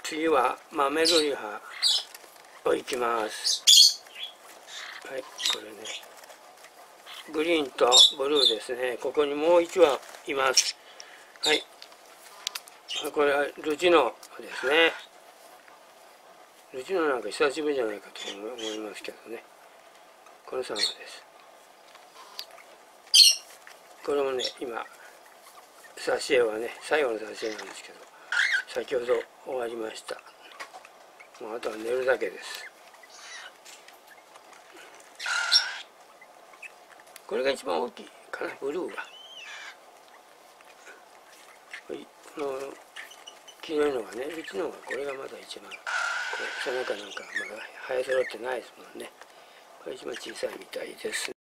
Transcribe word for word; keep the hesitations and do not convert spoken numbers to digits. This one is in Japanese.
次は豆栗葉をいきます。はい、これね、グリーンとブルーですね。ここにもういち羽います。はい、これはルチノですね。ルチノなんか久しぶりじゃないかと思いますけどね。このさん羽です。これもね、今挿絵はね、最後の挿絵なんですけど、先ほど終わりました。もうあとは寝るだけです。これが一番大きいかな、ブルーが。この黄色いのがね、うちのがこれがまだ一番、こう背中なんかまだ生え揃ってないですもんね。これ一番小さいみたいです。